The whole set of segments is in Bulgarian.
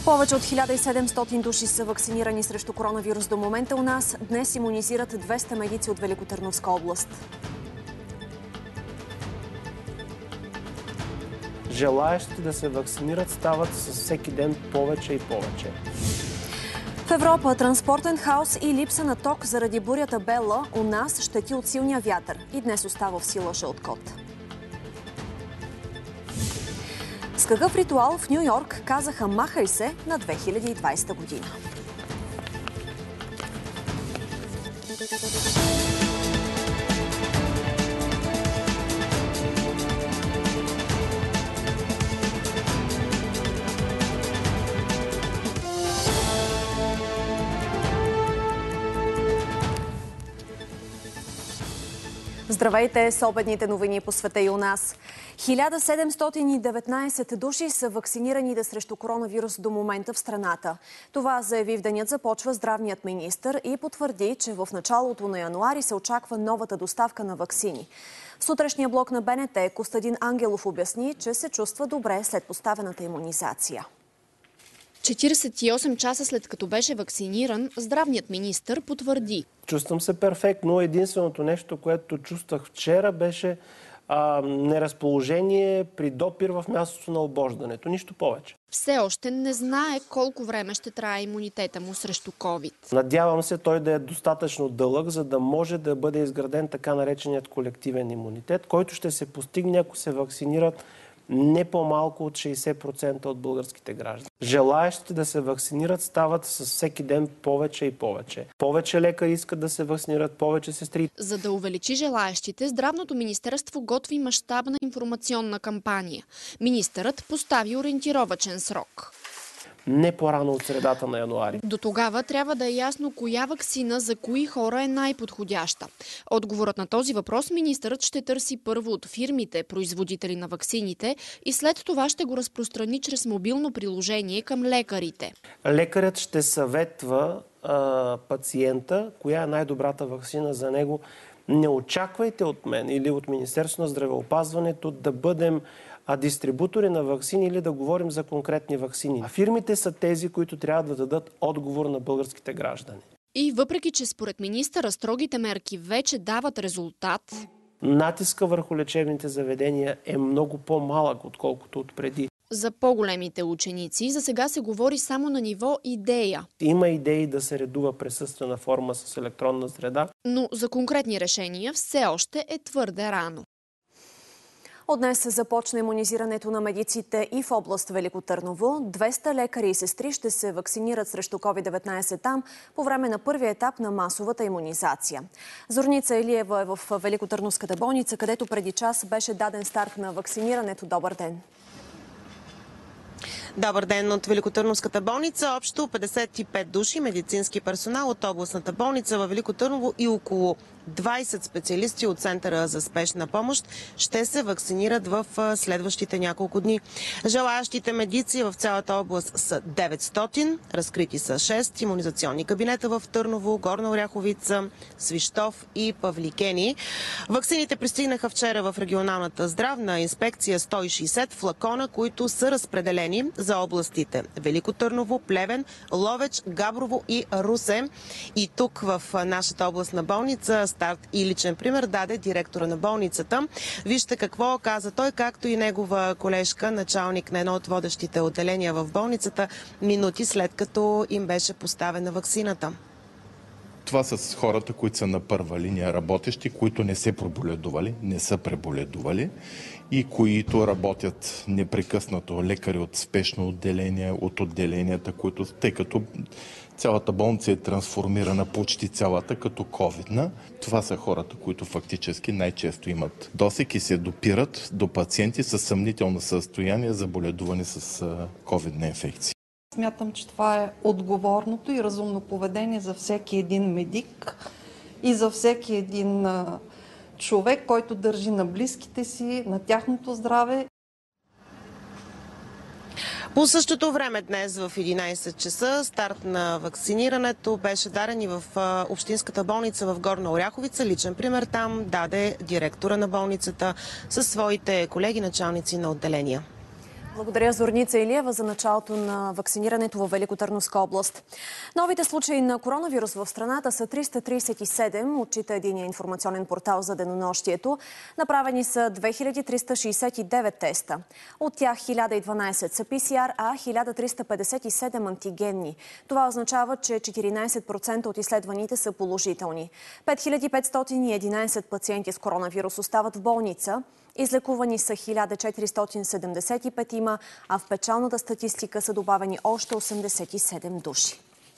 Повече от 1700 души са вакцинирани срещу коронавирус до момента у нас. Днес имунизират 200 медици от Великотърновска област. Желаещите да се вакцинират стават с всеки ден повече и повече. В Европа транспортен хаос и липса на ток заради бурята Бела у нас щети от силния вятър. И днес остава в сила жълт код. С какъв ритуал в Ню Йорк казаха "махай се" на 2020 година? Здравейте с обедните новини по света и у нас. 1719 души са вакцинирани срещу коронавирус до момента в страната. Това заяви в денят започва здравният министър и потвърди, че в началото на януари се очаква новата доставка на ваксини. В сутрешния блок на БНТ Костадин Ангелов обясни, че се чувства добре след поставената имунизация. 48 часа след като беше вакциниран, здравният министър потвърди: чувствам се перфектно. Единственото нещо, което чувствах вчера, беше неразположение при допир в мястото на обождането. Нищо повече. Все още не знае колко време ще трае имунитета му срещу COVID. Надявам се той да е достатъчно дълъг, за да може да бъде изграден така нареченият колективен имунитет, който ще се постигне, ако се вакцинират не по-малко от 60% от българските граждани. Желаещите да се вакцинират стават с всеки ден повече и повече. Повече лекари искат да се вакцинират, повече сестри. За да увеличи желаещите, Здравното министерство готви мащабна информационна кампания. Министърът постави ориентировачен срок. Не по-рано от средата на януари. До тогава трябва да е ясно коя ваксина за кои хора е най-подходяща. Отговорът на този въпрос министърът ще търси първо от фирмите, производители на ваксините, и след това ще го разпространи чрез мобилно приложение към лекарите. Лекарят ще съветва пациента коя е най-добрата ваксина за него. Не очаквайте от мен или от Министерството на здравеопазването да бъдем дистрибутори на ваксини или да говорим за конкретни ваксини. А фирмите са тези, които трябва да дадат отговор на българските граждани. И въпреки, че според министъра строгите мерки вече дават резултат, натиска върху лечебните заведения е много по-малък, отколкото отпреди. За по-големите ученици за сега се говори само на ниво идея. Има идеи да се редува присъствена форма с електронна среда. Но за конкретни решения все още е твърде рано. От днес се започна имунизирането на медиците и в област Велико Търново. 200 лекари и сестри ще се вакцинират срещу COVID-19 там по време на първия етап на масовата имунизация. Зорница Илиева е в Великотърновската болница, където преди час беше даден старт на вакцинирането. Добър ден! Добър ден от Великотърновската болница. Общо 55 души медицински персонал от областната болница във Велико Търново и около 20 специалисти от Центъра за спешна помощ ще се вакцинират в следващите няколко дни. Желаящите медици в цялата област са 900, разкрити са 6 имунизационни кабинета в Търново, Горна Оряховица, Свищов и Павликени. Ваксините пристигнаха вчера в регионалната здравна инспекция 160 флакона, които са разпределени за областите Велико Търново, Плевен, Ловеч, Габрово и Русе. И тук в нашата областна болница старт и личен пример даде директора на болницата. Вижте какво каза той, както и негова колежка, началник на едно от водещите отделения в болницата, минути след като им беше поставена ваксината. Това са хората, които са на първа линия работещи, които не се преболедували, не са преболедували и които работят непрекъснато. Лекари от спешно отделение, от отделенията, които, тъй като цялата болница е трансформирана, почти цялата, като ковидна. Това са хората, които фактически най-често имат досег и се допират до пациенти със съмнително състояние, заболедувани с ковидна инфекция. Смятам, че това е отговорното и разумно поведение за всеки един медик и за всеки един човек, който държи на близките си, на тяхното здраве. По същото време днес в 11 часа старт на вакцинирането беше даден и в Общинската болница в Горна Оряховица. Личен пример там даде директора на болницата със своите колеги началници на отделения. Благодаря, Зорница Илиева, за началото на вакцинирането във Великотърновска област. Новите случаи на коронавирус в страната са 337, отчита единия информационен портал за денонощието. Направени са 2369 теста. От тях 1012 са PCR, а 1357 антигенни. Това означава, че 14% от изследваните са положителни. 5511 пациенти с коронавирус остават в болница. Излекувани са 1475, а в печалната статистика са добавени още 87 души.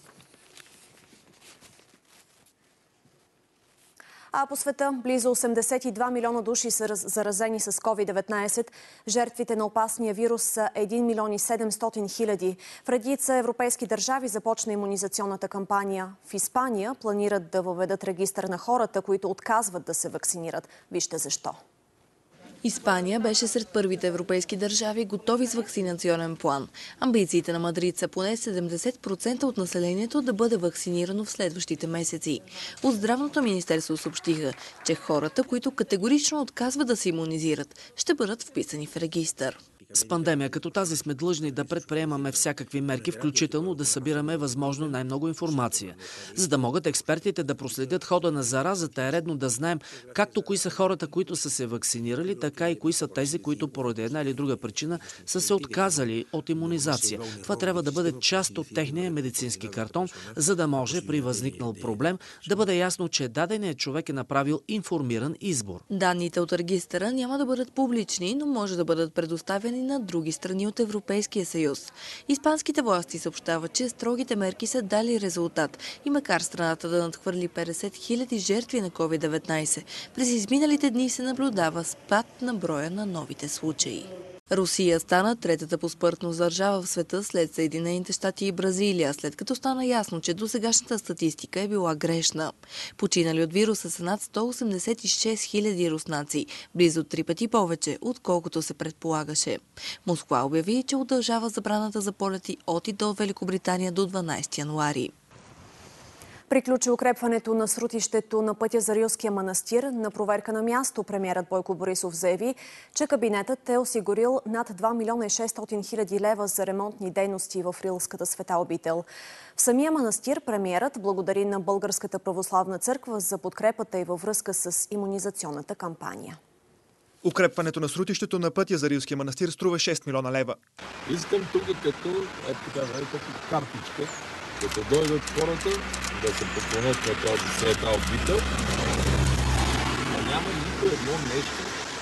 А по света близо 82 милиона души са заразени с COVID-19. Жертвите на опасния вирус са 1 милион и 700 хиляди. В редица европейски държави започна имунизационната кампания. В Испания планират да въведат регистър на хората, които отказват да се вакцинират. Вижте защо. Испания беше сред първите европейски държави, готови с вакцинационен план. Амбициите на Мадрид са поне 70% от населението да бъде вакцинирано в следващите месеци. От Здравното министерство съобщиха, че хората, които категорично отказват да се имунизират, ще бъдат вписани в регистър. С пандемия като тази сме длъжни да предприемаме всякакви мерки, включително да събираме възможно най-много информация. За да могат експертите да проследят хода на заразата, е редно да знаем както кои са хората, които са се вакцинирали, така и кои са тези, които поради една или друга причина са се отказали от имунизация. Това трябва да бъде част от техния медицински картон, за да може при възникнал проблем да бъде ясно, че даденият човек е направил информиран избор. Данните от регистъра няма да бъдат публични, но може да бъдат предоставени на други страни от Европейския съюз. Испанските власти съобщават, че строгите мерки са дали резултат и макар страната да надхвърли 50 хиляди жертви на COVID-19, през изминалите дни се наблюдава спад на броя на новите случаи. Русия стана третата по смъртност държава в света след Съединените щати и Бразилия, след като стана ясно, че досегашната статистика е била грешна. Починали от вируса са над 186 хиляди руснаци, близо 3 пъти повече, отколкото се предполагаше. Москва обяви, че удължава забраната за полети от и до Великобритания до 12 януари. Приключи укрепването на срутището на пътя за Рилския манастир. На проверка на място премиерът Бойко Борисов заяви, че кабинетът е осигурил над 2 милиона и 600 хиляди лева за ремонтни дейности в Рилската света обител. В самия манастир премиерът благодари на Българската православна църква за подкрепата и във връзка с имунизационната кампания. Укрепването на срутището на пътя за Рилския манастир струва 6 милиона лева. Искам тук като картичка, като дойдат хората да се поклонят на тази света обител. Няма нито едно нещо.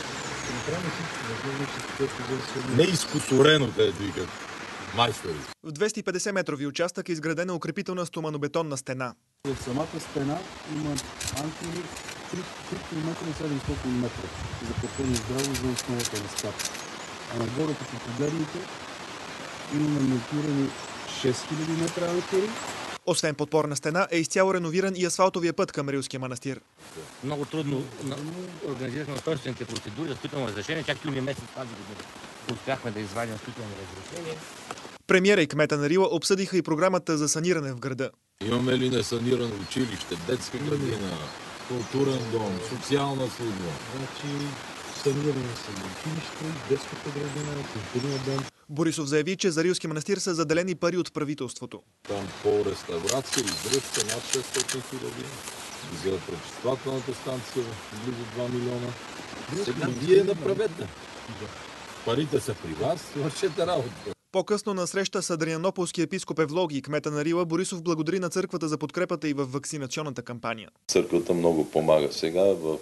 Не изкусорено, където викат майстори. В 250 метрови участък е изградена укрепителна стоманобетонна стена. В самата стена има анкери 3 км и 700 метра закрепени здраво за основата на ската. А нагоре, като погледнете, имаме монтирани 6000 метра анкери. Освен подпорна стена, е изцяло реновиран и асфалтовия път към Рилския манастир. Много трудно организирахме устройствените процедури за строително разрешение. Чак юни месец тази година успяхме да извадим строително разрешение. Премиера и кмета на Рила обсъдиха и програмата за саниране в града. Имаме ли несанирано училище, детска градина, културен дом, социална служба? Значи саниране са училище, детската градина, културния дом. Борисов заяви, че за Рилски манастир са заделени пари от правителството. Там по реставрация, издръжка над 600 хиляди. За пречиствателната станция близо 2 милиона. Сега вие направете. Парите са при вас, вършете работа. По-късно на среща с Адрианополския епископ Евлоги и кмета на Рила, Борисов благодари на църквата за подкрепата и в вакцинационната кампания. Църквата много помага сега в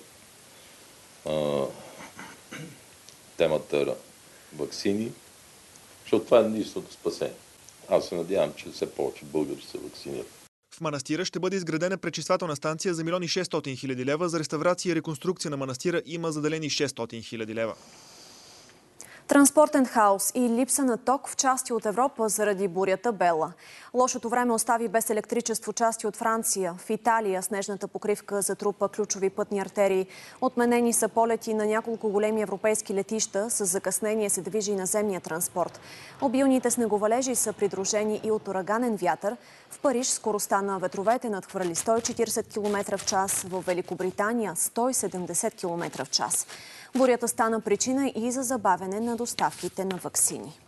темата ваксини, защото това е единственото спасение. Аз се надявам, че все повече българи се вакцинират. В манастира ще бъде изградена пречиствателна станция за 1 600 000 лева. За реставрация и реконструкция на манастира има заделени 600 000 лева. Транспортен хаос и липса на ток в части от Европа заради бурята Бела. Лошото време остави без електричество части от Франция. В Италия снежната покривка затрупа ключови пътни артерии. Отменени са полети на няколко големи европейски летища. С закъснение се движи и наземния транспорт. Обилните снеговалежи са придружени и от ураганен вятър. В Париж скоростта на ветровете надхвърли 140 км в час, в Великобритания 170 км в час. Бурята стана причина и за забавяне на доставките на ваксини.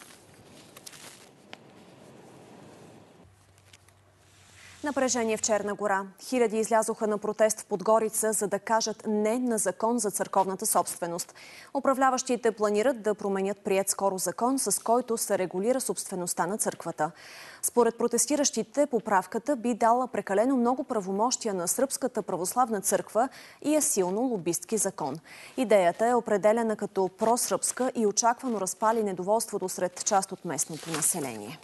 Напрежение в Черна гора. Хиляди излязоха на протест в Подгорица, за да кажат не на закон за църковната собственост. Управляващите планират да променят приет скоро закон, с който се регулира собствеността на църквата. Според протестиращите, поправката би дала прекалено много правомощия на Сръбската православна църква и е силно лобистки закон. Идеята е определена като просръбска и очаквано разпали недоволството сред част от местното население.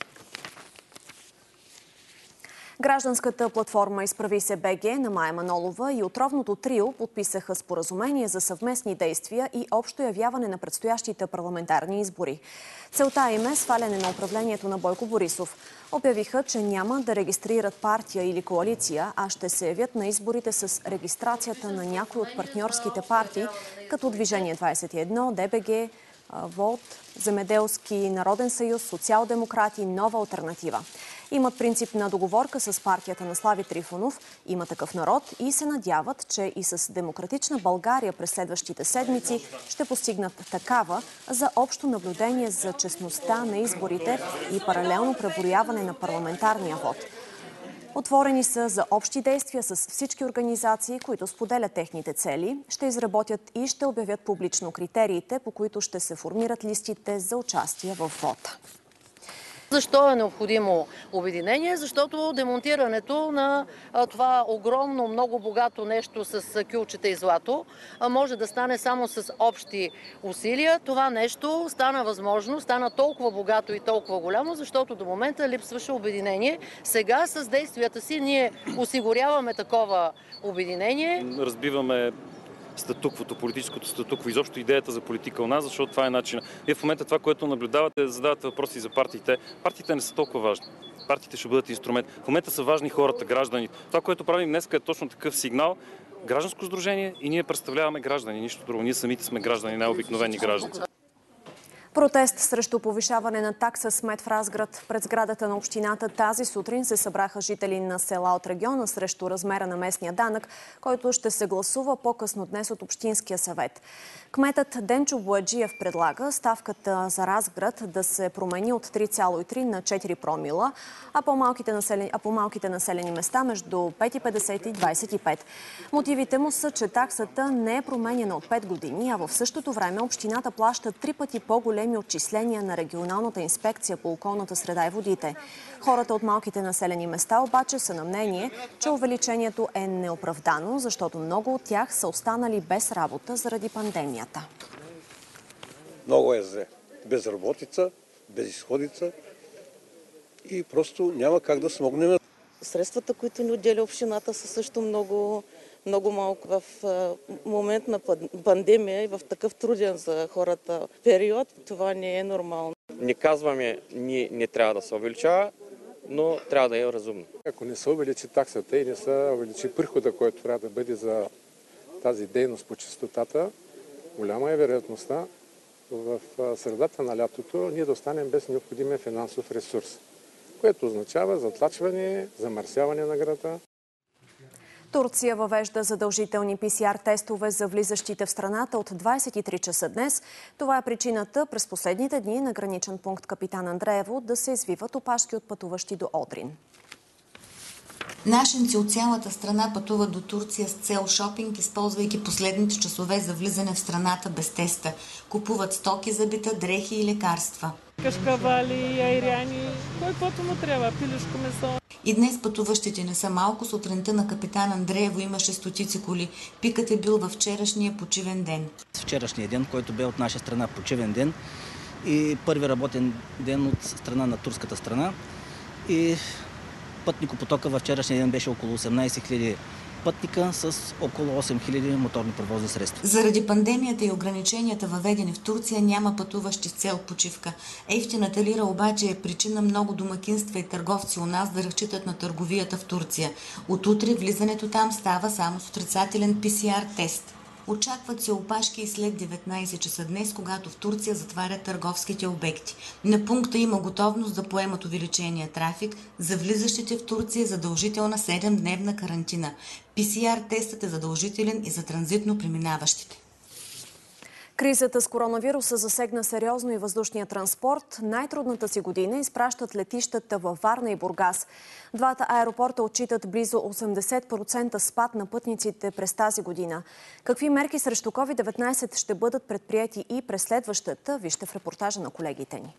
Гражданската платформа Изправи се БГ на Мая Манолова и отровното трио подписаха споразумение за съвместни действия и общо явяване на предстоящите парламентарни избори. Целта им е сваляне на управлението на Бойко Борисов. Обявиха, че няма да регистрират партия или коалиция, а ще се явят на изборите с регистрацията на някои от партньорските партии, като Движение 21, ДБГ, ВОЛТ, Земеделски народен съюз, социал-демократи, Нова алтернатива. Имат принципна договорка с партията на Слави Трифонов, Има такъв народ и се надяват, че и с Демократична България през следващите седмици ще постигнат такава за общо наблюдение за честността на изборите и паралелно преброяване на парламентарния вод. Отворени са за общи действия с всички организации, които споделят техните цели, ще изработят и ще обявят публично критериите, по които ще се формират листите за участие в вота. Защо е необходимо обединение? Защото демонтирането на това огромно, много богато нещо с кюлчета и злато може да стане само с общи усилия. Това нещо стана възможно, стана толкова богато и толкова голямо, защото до момента липсваше обединение. Сега с действията си ние осигуряваме такова обединение. Разбиваме статуквото, политическото статукво, изобщо идеята за политика у нас, защото това е начинът. Вие в момента това, което наблюдавате, задавате въпроси за партиите. Партиите не са толкова важни. Партиите ще бъдат инструмент. В момента са важни хората, гражданите. Това, което правим днес, е точно такъв сигнал. Гражданско сдружение и ние представляваме граждани, нищо друго. Ние самите сме граждани, най-обикновени граждани. Протест срещу повишаване на такса смет в Разград. Пред сградата на общината тази сутрин се събраха жители на села от региона срещу размера на местния данък, който ще се гласува по-късно днес от Общинския съвет. Кметът Денчо Бояджиев предлага ставката за Разград да се промени от 3,3 на 4 промила, а по малките населени места между 5,50 и 25. Мотивите му са, че таксата не е променена от 5 години, а в същото време общината плаща 3 пъти по-големи отчисления на регионалната инспекция по околната среда и водите. Хората от малките населени места обаче са на мнение, че увеличението е неоправдано, защото много от тях са останали без работа заради пандемията. Много е зле. Безработица, безизходица и просто няма как да смогнем. Средствата, които ни отделя общината, са също много малко. В момент на пандемия и в такъв труден за хората период, това не е нормално. Не казваме, не трябва да се увеличава, но трябва да е разумно. Ако не се увеличи таксата и не се увеличи прихода, който трябва да бъде за тази дейност по чистотата, голяма е вероятността в средата на лятото ние да останем без необходимия финансов ресурс, което означава затлачване, замърсяване на града. Турция въвежда задължителни ПСР тестове за влизащите в страната от 23 часа днес. Това е причината през последните дни на граничен пункт Капитан Андреево да се извиват опашки от пътуващи до Одрин. Нашенци от цялата страна пътуват до Турция с цел шопинг, използвайки последните часове за влизане в страната без теста. Купуват стоки за бита, дрехи и лекарства. Кашкавали, айряни, кой каквото му трябва, пилешко месо. И днес пътуващите не са малко. Сутринта на Капитан Андреево имаше стотици коли. Пикът е бил във вчерашния почивен ден. Вчерашния ден, който бе от наша страна почивен ден и първи работен ден от страна на турската страна. И пътникопотока във вчерашния ден беше около 18 000 пътника с около 8 000 моторни превозни средства. Заради пандемията и ограниченията, въведени в Турция, няма пътуващи с цел почивка. Ефтината лира обаче е причина много домакинства и търговци у нас да разчитат на търговията в Турция. От утре влизането там става само с отрицателен ПСР тест. Очакват се опашки и след 19 часа днес, когато в Турция затварят търговските обекти. На пункта има готовност да поемат увеличения трафик. За влизащите в Турция е задължителна 7-дневна карантина. ПСР тестът е задължителен и за транзитно преминаващите. Кризата с коронавируса засегна сериозно и въздушния транспорт. Най-трудната си година изпращат летищата във Варна и Бургас. Двата аеропорта отчитат близо 80% спад на пътниците през тази година. Какви мерки срещу COVID-19 ще бъдат предприети и през следващата, вижте в репортажа на колегите ни.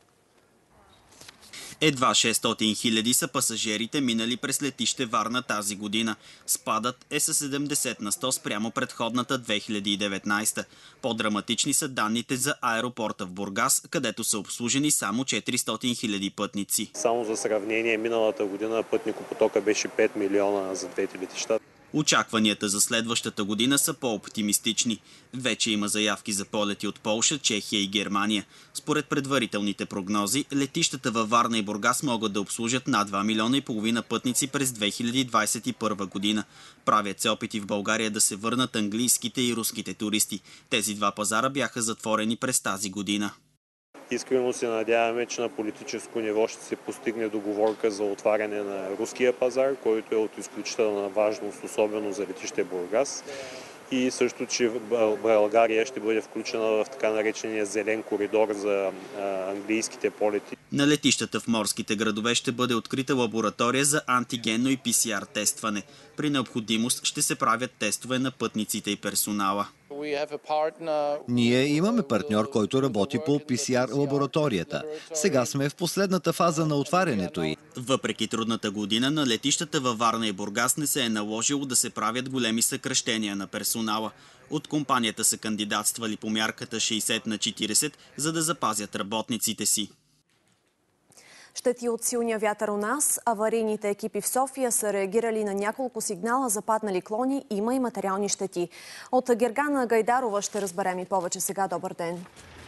Едва 600 000 са пасажирите минали през летище Варна тази година. Спадът е с 70 на 100 спрямо предходната 2019. По-драматични са данните за аеропорта в Бургас, където са обслужени само 400 000 пътници. Само за сравнение, миналата година пътникопотока беше 5 милиона за двете летища. Очакванията за следващата година са по-оптимистични. Вече има заявки за полети от Полша, Чехия и Германия. Според предварителните прогнози, летищата във Варна и Бургас могат да обслужат над 2,5 милиона пътници през 2021 година. Правят се опити в България да се върнат английските и руските туристи. Тези два пазара бяха затворени през тази година. Искрено се надяваме, че на политическо ниво ще се постигне договорка за отваряне на руския пазар, който е от изключителна важност, особено за летище Бургас. И също, че България ще бъде включена в така наречения зелен коридор за английските полети. На летищата в морските градове ще бъде открита лаборатория за антигенно и PCR тестване. При необходимост ще се правят тестове на пътниците и персонала. Ние имаме партньор, който работи по PCR лабораторията. Сега сме в последната фаза на отварянето й. Въпреки трудната година, на летищата във Варна и Бургас не се е наложило да се правят големи съкращения на персонала. От компанията са кандидатствали по мярката 60/40, за да запазят работниците си. Щети от силния вятър у нас. Аварийните екипи в София са реагирали на няколко сигнала за паднали клони. Има и материални щети. От Гергана Гайдарова ще разберем и повече сега. Добър ден!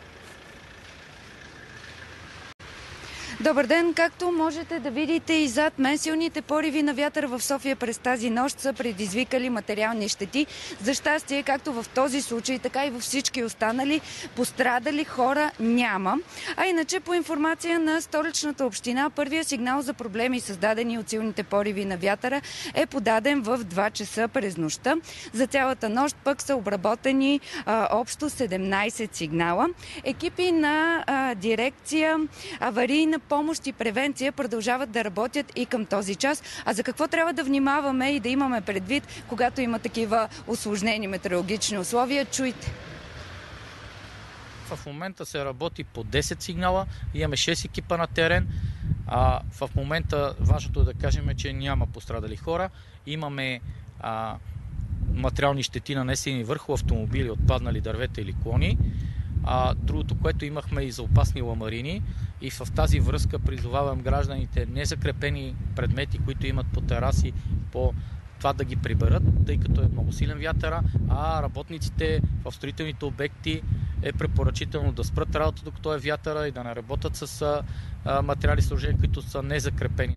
Добър ден! Както можете да видите и зад мен, силните пориви на вятър в София през тази нощ са предизвикали материални щети. За щастие, както в този случай, така и във всички останали, пострадали хора няма. А иначе, по информация на Столичната община, първия сигнал за проблеми, създадени от силните пориви на вятъра, е подаден в 2 часа през нощта. За цялата нощ пък са обработени общо 17 сигнала. Екипи на дирекция аварийна помощ и превенция продължават да работят и към този час. А за какво трябва да внимаваме и да имаме предвид, когато има такива усложнени метеорологични условия? Чуйте! В момента се работи по 10 сигнала, имаме 6 екипа на терен. В момента важното е да кажем, че няма пострадали хора. Имаме материални щети нанесени върху автомобили, отпаднали дървета или клони. Другото, което имахме и за опасни ламарини, и в тази връзка призовавам гражданите незакрепени предмети, които имат по тераси, по това да ги приберат, тъй като е много силен вятъра, а работниците в строителните обекти е препоръчително да спрат работа, докато е вятъра, и да не работят с материали и съоръжения, които са незакрепени.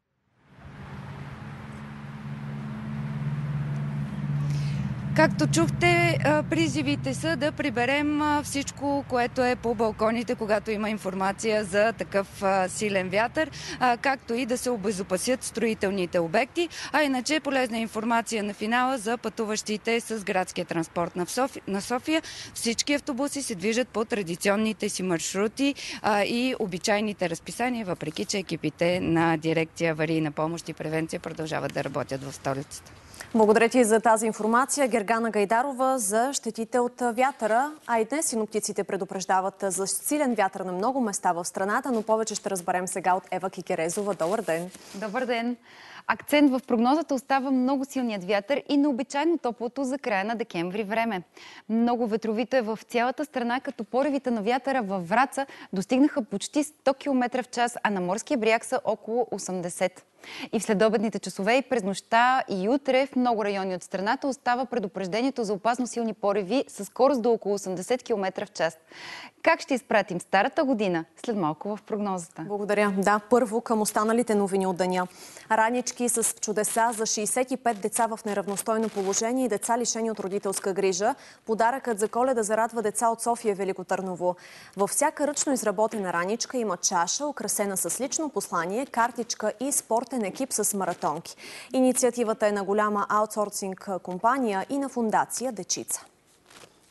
Както чухте, призивите са да приберем всичко, което е по балконите, когато има информация за такъв силен вятър, както и да се обезопасят строителните обекти. А иначе полезна информация на финала за пътуващите с градския транспорт на София. Всички автобуси се движат по традиционните си маршрути и обичайните разписания, въпреки че екипите на дирекция аварийна помощ и превенция продължават да работят в столицата. Благодаря ти за тази информация, Гергана Гайдарова, за щетите от вятъра. А и днес синоптиците предупреждават за силен вятър на много места в страната, но повече ще разберем сега от Ева Кикерезова. Добър ден! Добър ден! Акцент в прогнозата остава много силният вятър и необичайно топлото за края на декември време. Много ветровито е в цялата страна, като поривите на вятъра във Враца достигнаха почти 100 км в час, а на морския бряг са около 80. И в следобедните часове и през нощта и утре в много райони от страната остава предупреждението за опасно силни пориви с скорост до около 80 км в час. Как ще изпратим старата година? След малко в прогнозата. Благодаря. Да, първо към останалите новини от деня. Ранички с чудеса за 65 деца в неравностойно положение и деца лишени от родителска грижа. Подаръкът за Коледа зарадва деца от София, Велико Търново. Във всяка ръчно изработена раничка има чаша, украсена с лично послание, картичка и спортен екип с маратонки. Инициативата е на голяма аутсорсинг компания и на фондация Дечица.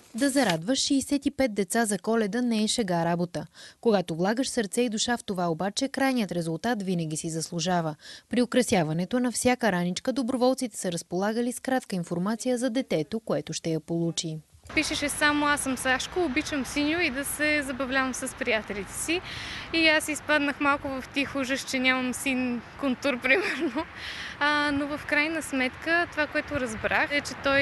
Да зарадваш 65 деца за Коледа не е шега работа. Когато влагаш сърце и душа в това обаче, крайният резултат винаги си заслужава. При украсяването на всяка раничка доброволците са разполагали с кратка информация за детето, което ще я получи. Пишеше само "Аз съм Сашко, обичам синьо" и да се забавлявам с приятелите си. И аз изпаднах малко в тих ужас, че нямам син контур, примерно. Но в крайна сметка това, което разбрах, е, че той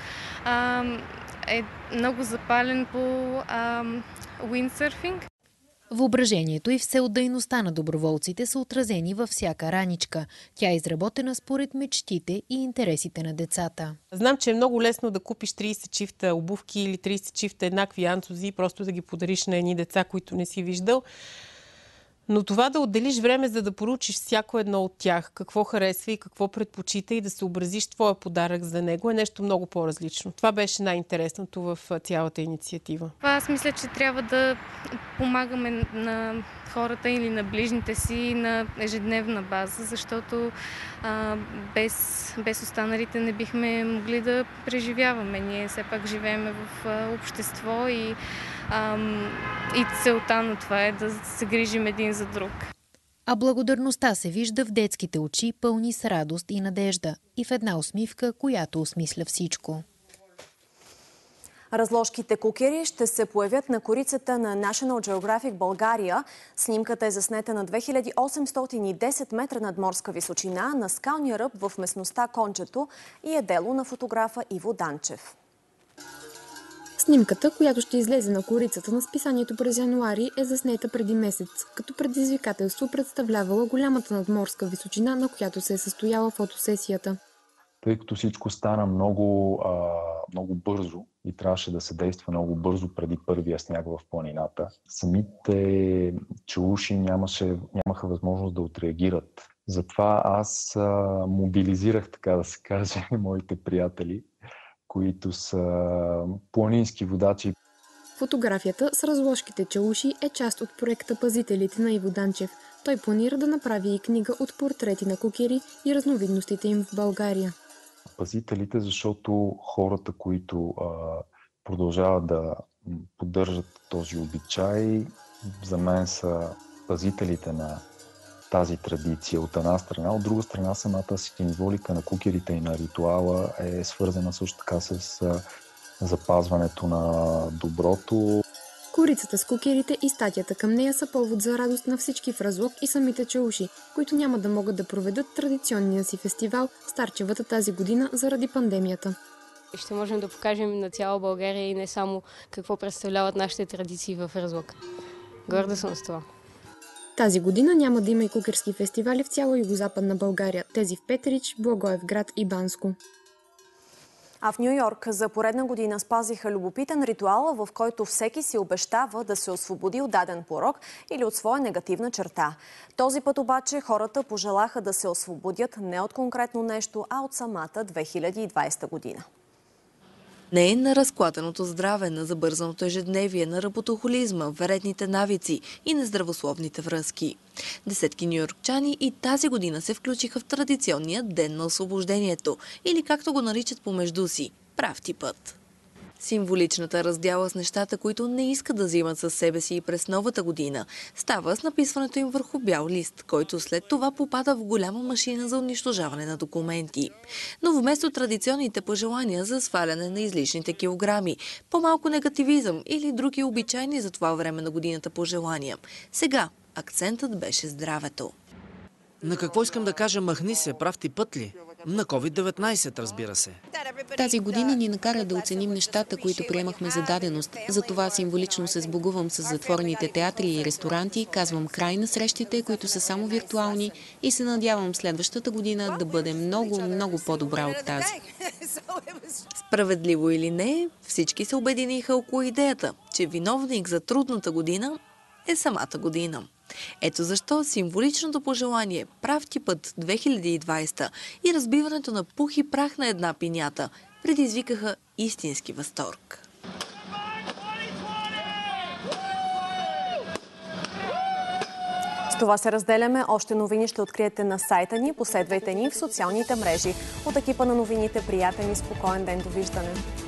е много запален по уиндсърфинг. Въображението и всеотдайността на доброволците са отразени във всяка раничка. Тя е изработена според мечтите и интересите на децата. Знам, че е много лесно да купиш 30 чифта обувки или 30 чифта еднакви анцузи и просто да ги подариш на едни деца, които не си виждал. Но това да отделиш време, за да поручиш всяко едно от тях, какво харесва и какво предпочита и да съобразиш твоя подарък за него, е нещо много по-различно. Това беше най-интересното в цялата инициатива. Аз мисля, че трябва да помагаме на хората или на ближните си на ежедневна база, защото без останалите не бихме могли да преживяваме. Ние все пак живеем в общество и целта на това е да се грижим един за друг. А благодарността се вижда в детските очи, пълни с радост и надежда, и в една усмивка, която осмисля всичко. Разложките кукери ще се появят на корицата на National Geographic България. Снимката е заснета на 2810 метра надморска височина на скалния ръб в местността Кончето и е дело на фотографа Иво Данчев. Снимката, която ще излезе на корицата на списанието през януари, е заснета преди месец, като предизвикателство представлявала голямата надморска височина, на която се е състояла фотосесията. Тъй като всичко стана много бързо и трябваше да се действа много бързо преди първия сняг в планината, самите чауши нямаха възможност да отреагират. Затова аз мобилизирах, така да се каже, моите приятели, които са планински водачи. Фотографията с разложките чауши е част от проекта "Пазителите" на Иво Данчев. Той планира да направи и книга от портрети на кукери и разновидностите им в България. Пазителите, защото хората, които продължават да поддържат този обичай, за мен са пазителите на тази традиция от една страна. От друга страна, самата символика на кукерите и на ритуала е свързана също така с запазването на доброто. Корицата с кукерите и статията към нея са повод за радост на всички в Разлог и самите чауши, които няма да могат да проведат традиционния си фестивал Старчевата тази година заради пандемията. Ще можем да покажем на цяла България и не само какво представляват нашите традиции в Разлог. Горда съм с това. Тази година няма да има и кукерски фестивали в цяла Югозападна България, тези в Петрич, Благоевград и Банско. А в Ню Йорк за поредна година спазиха любопитен ритуал, в който всеки си обещава да се освободи от даден порок или от своя негативна черта. Този път обаче хората пожелаха да се освободят не от конкретно нещо, а от самата 2020 година. Не е на разклатеното здраве, на забързаното ежедневие, на работохолизма, вредните навици и на здравословните връзки. Десетки нюйоркчани и тази година се включиха в традиционния ден на освобождението, или както го наричат помежду си – прав ти път. Символичната раздяла с нещата, които не искат да взимат със себе си и през новата година, става с написването им върху бял лист, който след това попада в голяма машина за унищожаване на документи. Но вместо традиционните пожелания за сваляне на излишните килограми, по-малко негативизъм или други обичайни за това време на годината пожелания, сега акцентът беше здравето. На какво искам да кажа махни се, прав ти път ли? На COVID-19, разбира се. Тази година ни накара да оценим нещата, които приемахме за даденост. Затова символично се сбогувам с затворените театри и ресторанти, казвам край на срещите, които са само виртуални, и се надявам следващата година да бъде много, много по-добра от тази. Справедливо или не, всички се обединиха около идеята, че виновник за трудната година е самата година. Ето защо символичното пожелание "Прав ти път 2020" и разбиването на пух и прах на една пинята предизвикаха истински възторг. С това се разделяме. Още новини ще откриете на сайта ни. Последвайте ни в социалните мрежи. От екипа на новините приятен и спокоен ден. Довиждане!